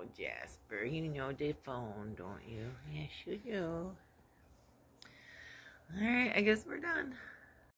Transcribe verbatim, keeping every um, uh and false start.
Oh, Jasper, you know the phone, don't you? Yes, you do. Alright, I guess we're done.